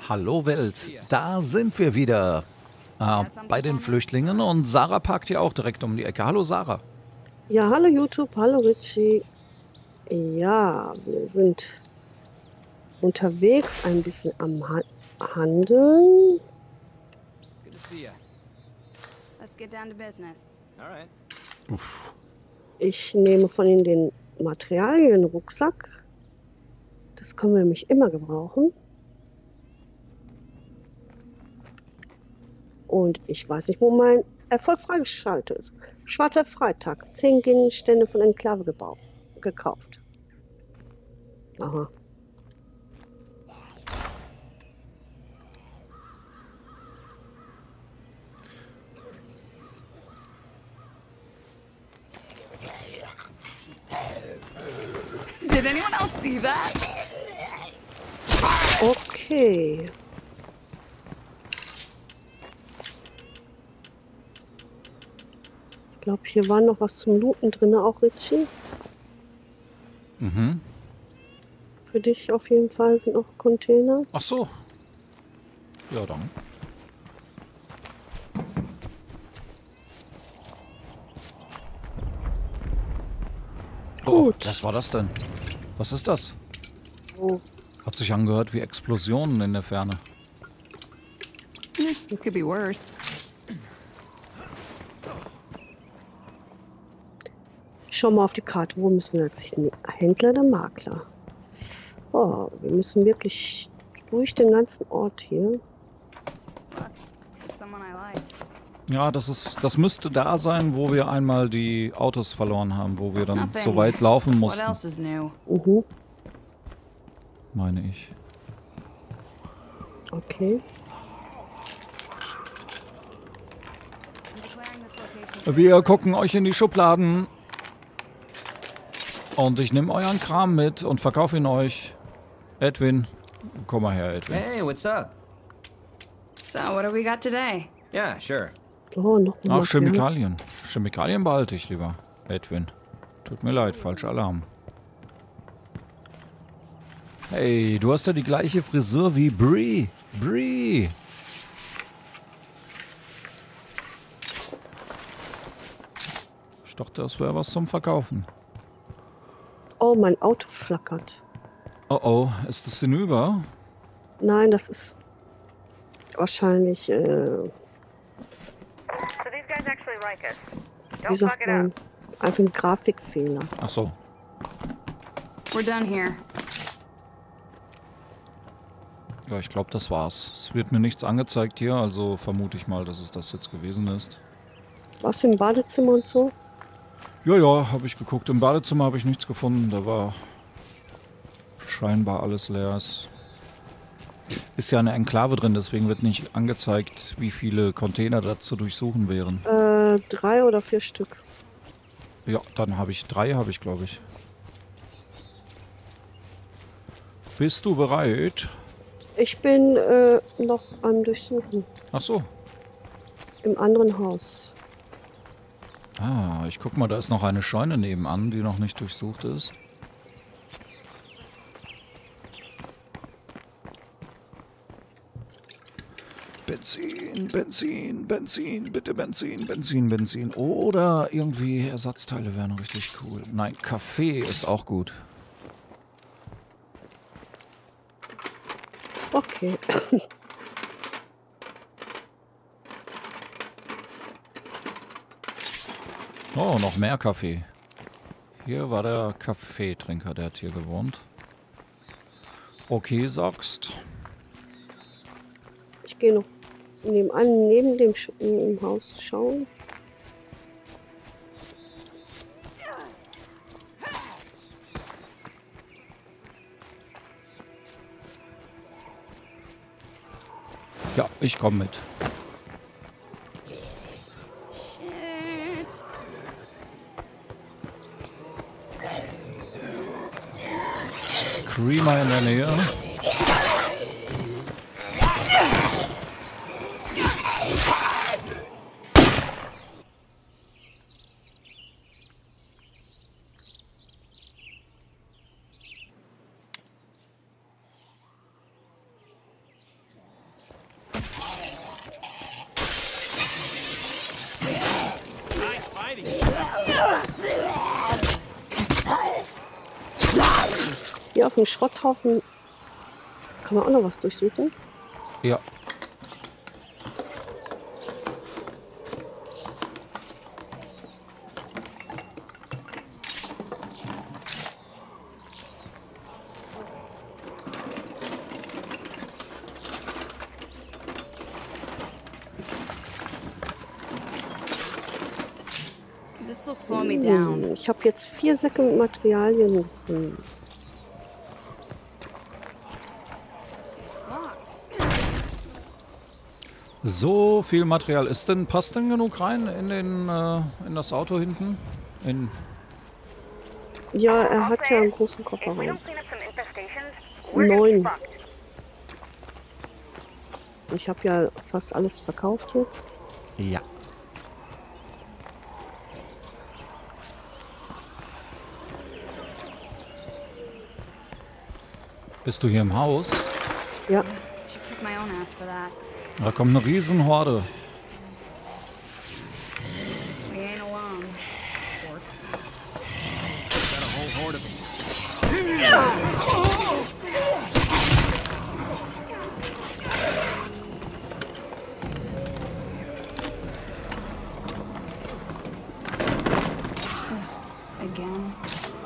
Hallo Welt, da sind wir wieder bei den Flüchtlingen und Sarah parkt hier auch direkt um die Ecke. Hallo Sarah. Ja, hallo YouTube, hallo Richie. Ja, wir sind unterwegs, ein bisschen am Handeln. Good to see you. Let's get down to business. All right. Uff. Ich nehme von Ihnen den Materialien-Rucksack. Das können wir nämlich immer gebrauchen. Und ich weiß nicht, wo mein Erfolg freigeschaltet ist. Schwarzer Freitag, 10 Gegenstände von Enklave gekauft. Aha. Did anyone else see that? Okay. Ich glaube, hier war noch was zum Looten drin, auch Richie. Mhm. Für dich auf jeden Fall sind noch Container. Ach so. Ja, dann. Oh, Gut. was war das denn? Was ist das? Oh, Hat sich angehört wie Explosionen in der Ferne. It could be worse. schau mal auf die Karte. Wo müssen wir jetzt hin? Händler oder Makler? Oh, wir müssen wirklich durch den ganzen Ort hier. Look, someone I like. Ja, das müsste da sein, wo wir einmal die Autos verloren haben, wo wir dann Nothing. so weit laufen What mussten, else is new? Mhm, meine ich. okay. I'm declaring this location. Wir gucken euch in die Schubladen. Und ich nehme euren Kram mit und verkaufe ihn euch. Edwin, komm mal her, Edwin. Hey, what's up? So, what do we got today? Yeah, sure. Oh, noch Ach, mal. Chemikalien. Chemikalien behalte ich lieber, Edwin. Tut mir leid, falscher Alarm. Hey, du hast ja die gleiche Frisur wie Bree. Bree. Ich dachte, das wäre was zum Verkaufen. Oh, mein Auto flackert. Oh oh, ist das hinüber? Nein, das ist wahrscheinlich, So these guys actually like us. wie Don't fuck sagt it man, up. einfach ein Grafikfehler. Ach so. We're done here. Ja, ich glaube, das war's. Es wird mir nichts angezeigt hier, also vermute ich mal, dass es das jetzt gewesen ist. Was im Badezimmer und so? Ja, ja, habe ich geguckt. Im Badezimmer habe ich nichts gefunden. Da war scheinbar alles leer. Es ist ja eine Enklave drin, deswegen wird nicht angezeigt, wie viele Container da zu durchsuchen wären. 3 oder 4 Stück. Ja, dann habe ich 3, habe ich, glaube ich. Bist du bereit? Ich bin noch am Durchsuchen. Ach so. Im anderen Haus. Ah, ich guck mal, da ist noch eine Scheune nebenan, die noch nicht durchsucht ist. Benzin, Benzin, Benzin, bitte Benzin, Benzin, Benzin. Oder irgendwie Ersatzteile wären richtig cool. Nein, Kaffee ist auch gut. Okay. Oh, noch mehr Kaffee. Hier war der Kaffeetrinker, der hat hier gewohnt. Okay, sagst. Ich gehe noch nebenan, neben dem im Haus schauen. Ja, ich komme mit. Shit. Creamer in der Nähe. hier auf dem Schrotthaufen kann man auch noch was durchsuchen. Ja. This will slow me down. Ich habe jetzt 4 Säcke mit Materialien gefunden. It's locked. So viel Material. Passt denn genug rein in in das Auto hinten? Ja, er hat ja einen großen Koffer If we rein. don't clean up some infestations, we're gonna 9. be fucked. Ich habe ja fast alles verkauft jetzt. Ja. Bist du hier im Haus? Ja, Should kick my own ass for that. Da kommt eine Riesenhorde. We ain't alone. Got a whole horde of them. Again.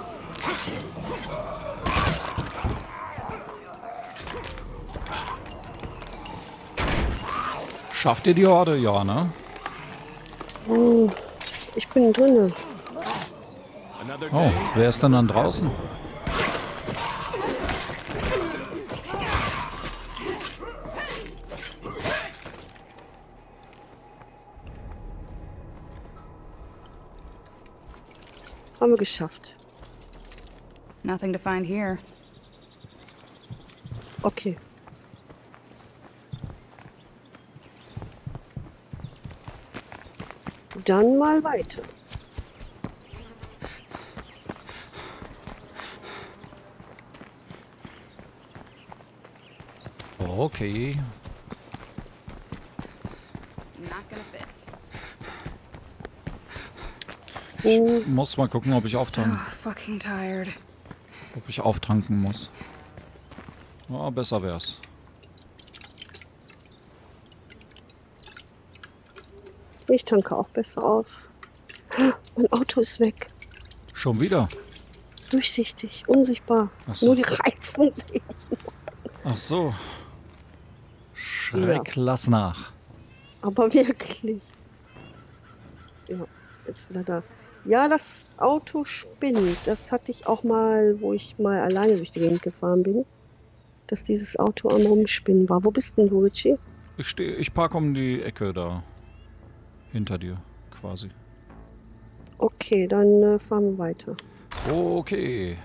Schafft ihr die Horde? Ja, ne? ich bin drinne. Another Oh, wer ist denn dann draußen? Haben wir geschafft. Nothing to find here. Okay. Dann mal weiter. Okay. Not gonna fit. Muss mal gucken, ob ich Oh, fucking tired. auftanken muss. Ja, besser wär's. Ich tanke auch besser auf. Mein Auto ist weg. Schon wieder? Durchsichtig, unsichtbar. Ach so. Nur die Reifen sehe ich. Ach so. Schreck, lass nach. Aber wirklich. Ja, jetzt wieder da. Ja, das Auto spinnt. Das hatte ich auch mal, wo ich mal alleine durch die Gegend gefahren bin. Dass dieses Auto am Rumspinnen war. Wo bist denn du, Richie? Ich parke um die Ecke da. Hinter dir, quasi. Okay, dann fahren wir weiter. Okay.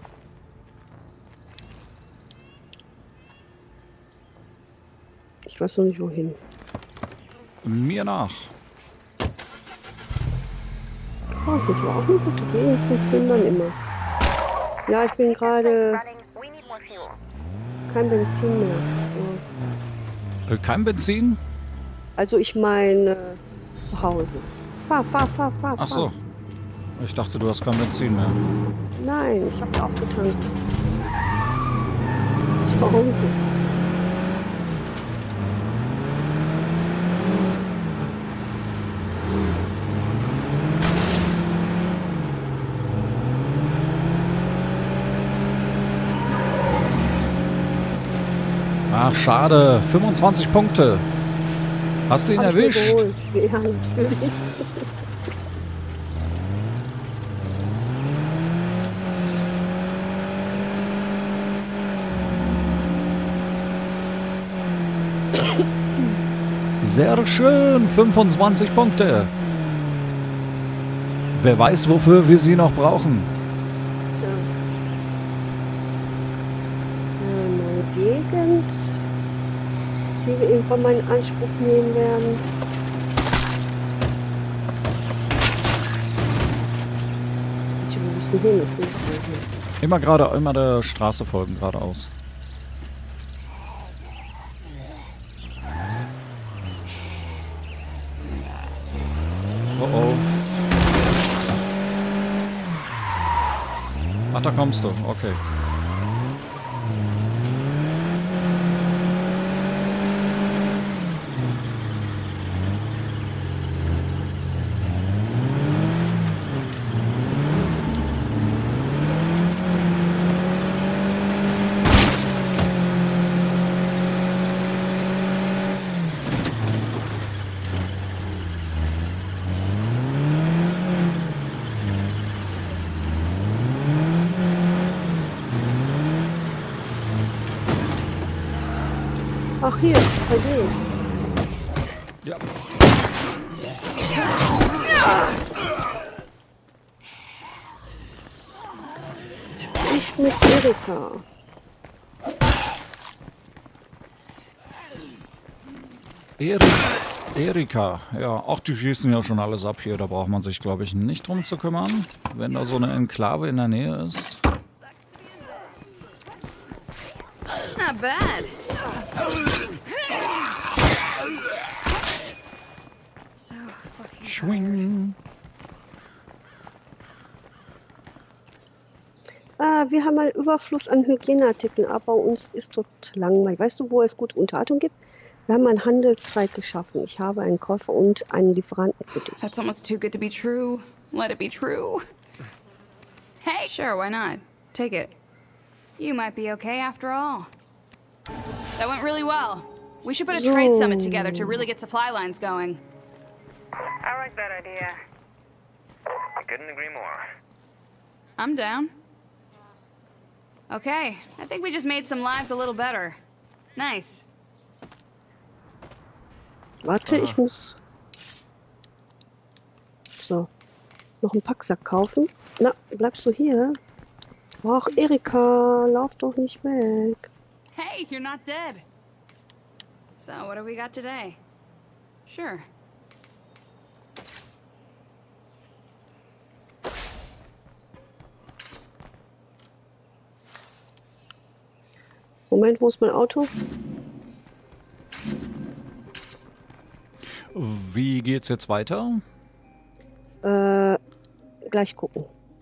Ich weiß noch nicht wohin. Mir nach. Oh, das war auch eine gute Gegend zum Plündern immer. Ja, ich bin gerade Running, we need more fuel. kein Benzin mehr. Ja. Kein Benzin? Also ich meine zu Hause. Fahr. Ach so. Ich dachte, du hast kein Benzin mehr. Nein, ich habe aufgetankt. Zu Hause. Ach, schade. 25 Punkte. Hast du ihn Hab ich mir erwischt? geholt. Ja, natürlich. Sehr schön. 25 Punkte. Wer weiß, wofür wir sie noch brauchen. Tja. Eine Gegend, die wir irgendwann mal in Anspruch nehmen werden. Tja, wir müssen hin, das sind wir hin. Immer der Straße folgen, geradeaus. Oh oh. Ach, da kommst du. Okay. Ach hier, bei denen. Ja. Ich mit Erika. Erika. Ja, auch die schießen ja schon alles ab hier. Da braucht man sich, glaube ich, nicht drum zu kümmern. Wenn da so eine Enklave in der Nähe ist. Not bad. So fucking tired. Schwing. Wir haben einen Überfluss an Hygieneartikeln, aber uns ist dort langweilig. Weißt du, wo es gute Unterhaltung gibt? Wir haben einen Handelsstreit geschaffen. Ich habe einen Käufer und einen Lieferanten für dich. That's almost too good to be true. Let it be true. Hey, sure, why not? Take it. You might be okay after all. That went really well. We should put a trade summit together to really get supply lines going. I like that idea. I couldn't agree more. I'm down. Okay, I think we just made some lives a little better. Nice. Warte, ich muss... So. Noch einen Packsack kaufen. Na, bleibst du hier? Och, Erika, lauf doch nicht weg. Hey, you're not dead. So, what do we got today? Sure. Moment, wo ist mein Auto? Wie geht's jetzt weiter? Gleich gucken.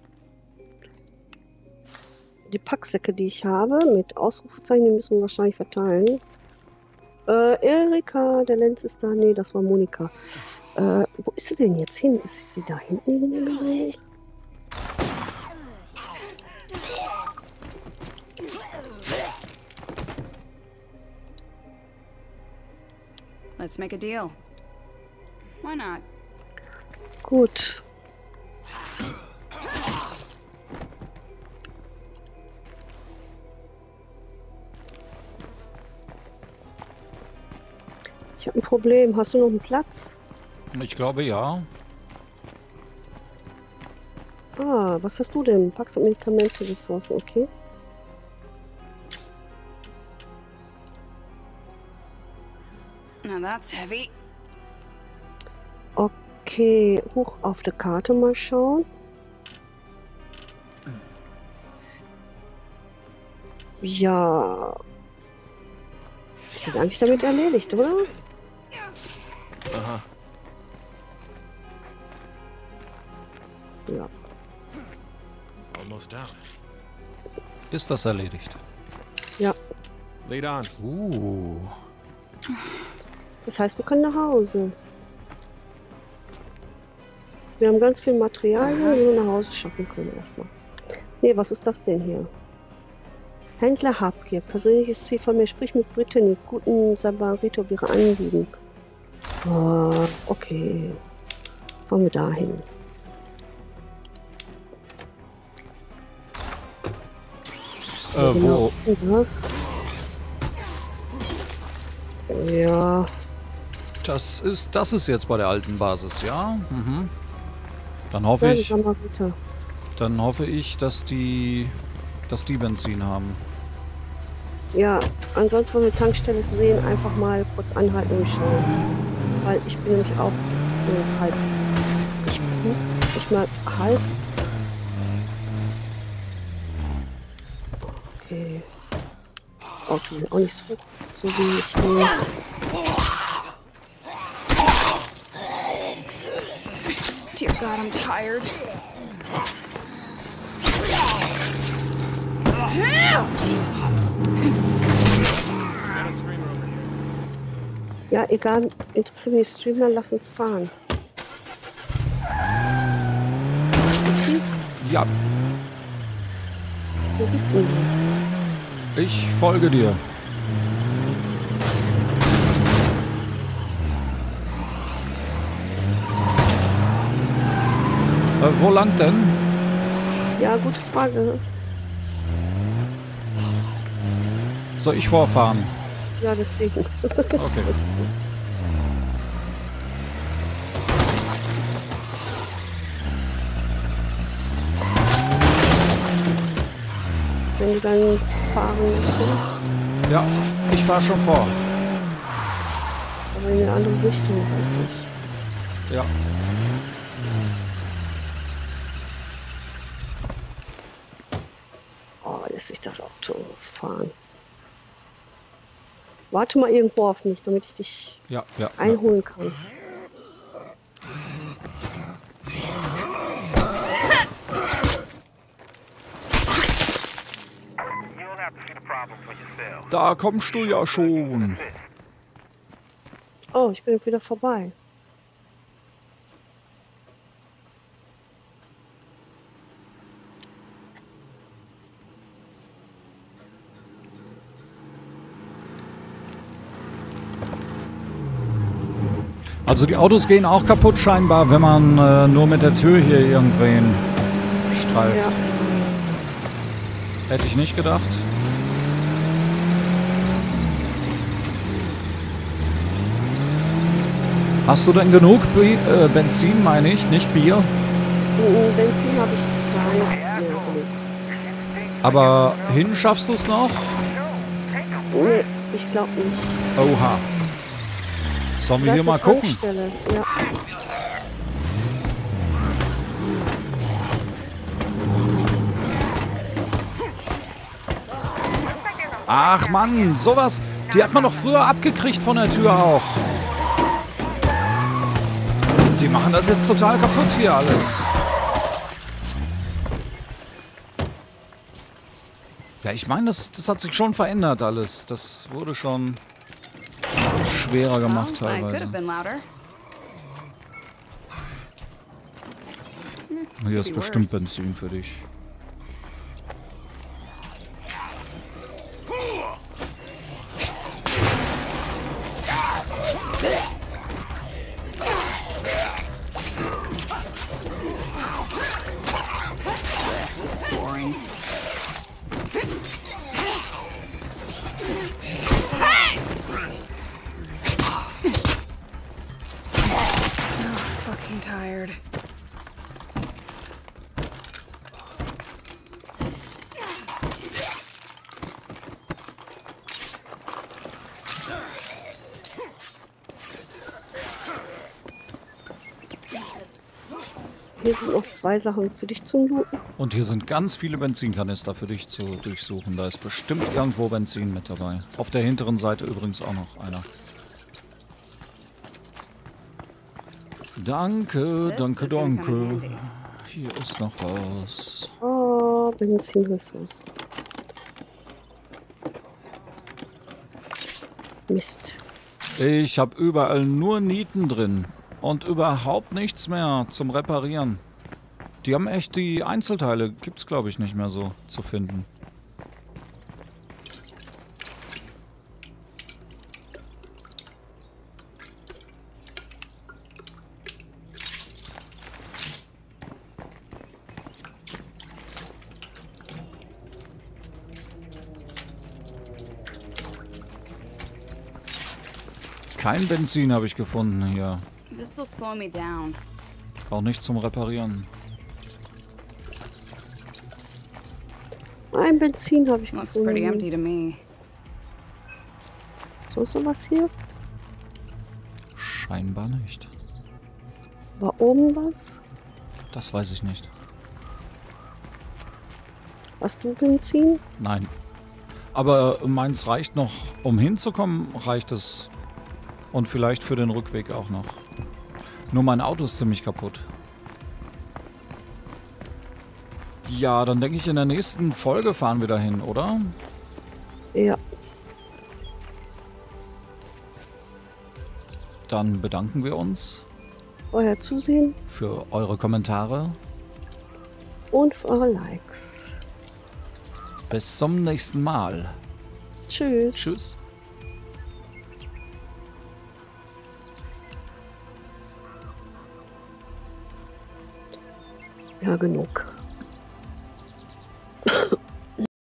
Die Packsäcke, die ich habe, mit Ausrufezeichen, die müssen wir wahrscheinlich verteilen. Erika, der Lenz ist da. Nee, das war Monika. Wo ist sie denn jetzt hin? Ist sie da hinten hingegangen? Let's make a deal. Why not? Gut. Ich habe ein Problem. Hast du noch einen Platz? Ich glaube ja. Ah, was hast du denn? Packst du Medikamente, Ressourcen, okay. Now that's heavy. Okay, hoch auf der Karte mal schauen. Ja. Ist eigentlich damit erledigt, oder? Uh-huh. Ja. Almost out. Ist das erledigt? Ja. Lead on. Das heißt, wir können nach Hause. Wir haben ganz viel Material, die wir nach Hause schaffen können erstmal. Nee, was ist das denn hier? Händler Habgier. Persönliches Ziel von mir. Sprich mit Brittany. Guten Samariter auf ihre Anliegen. Oh, okay. Fahren wir dahin. Genau, Wo? was ist denn das? Ja. Das ist jetzt bei der alten Basis, ja? Mhm. Dann hoffe Ja, die ich, Samariter. dass die Benzin haben. Ja, ansonsten, wenn wir Tankstelle sehen, einfach mal kurz anhalten und schauen. Weil ich bin nämlich auch halb. Ich bin nicht mal halb. Okay. Das Auto will auch nicht so wie ich will. Dear God, I'm tired. Got a screamer over here. Ja, egal, interessiert mich die Streamer, lass uns fahren. Ja, Wo bist du denn? ich folge dir. Wo lang denn? Ja, gute Frage. Soll ich vorfahren? Ja, deswegen. Okay. Wenn du dann fahren kannst, Ja, ich fahre schon vor. aber in eine andere Richtung, weiß ich. Ja. Oh, lässt sich das Auto fahren. Warte mal irgendwo auf mich, damit ich dich Ja, ja. einholen kann. You'll have to see the problem for yourself. Da kommst du ja schon. Oh, ich bin wieder vorbei. Also die Autos gehen auch kaputt scheinbar, wenn man nur mit der Tür hier irgendwen streift. Ja. Hätte ich nicht gedacht. Hast du denn genug Benzin, meine ich, nicht Bier? Benzin habe ich gar nichts mehr. Aber hin schaffst du es noch? Nee, ich glaube nicht. Oha. Sollen wir Da hier ist mal eine gucken? Tankstelle. Ja. Ach Mann, sowas, die hat man doch früher abgekriegt von der Tür auch. Die machen das jetzt total kaputt hier alles. Ja, ich meine, das hat sich schon verändert alles. Das wurde schon schwerer gemacht Well, I could teilweise. have been louder. Hier ist bestimmt Benzin für dich. Boring. Fucking tired. Hier sind noch 2 Sachen für dich zum Looten. Und hier sind ganz viele Benzinkanister für dich zu durchsuchen. Da ist bestimmt irgendwo Benzin mit dabei. Auf der hinteren Seite übrigens auch noch einer. Danke, danke, danke. Hier ist noch was. Oh, Benzinressource. Mist. Ich habe überall nur Nieten drin. Und überhaupt nichts mehr zum Reparieren. Die haben echt die Einzelteile. Gibt's glaube ich nicht mehr so zu finden. Kein Benzin habe ich gefunden hier. This will slow me down. Auch nicht zum Reparieren. Ein Benzin habe ich Looks pretty empty gefunden. to me. Sonst noch was hier? Scheinbar nicht. War oben was? Das weiß ich nicht. Hast du Benzin? Nein. Aber meins reicht noch. Um hinzukommen, reicht es. Und vielleicht für den Rückweg auch noch. Nur mein Auto ist ziemlich kaputt. Ja, dann denke ich, in der nächsten Folge fahren wir dahin, oder? Ja. Dann bedanken wir uns Euer Zusehen für eure Kommentare. und für eure Likes. Bis zum nächsten Mal. Tschüss. Tschüss. Ja, genug.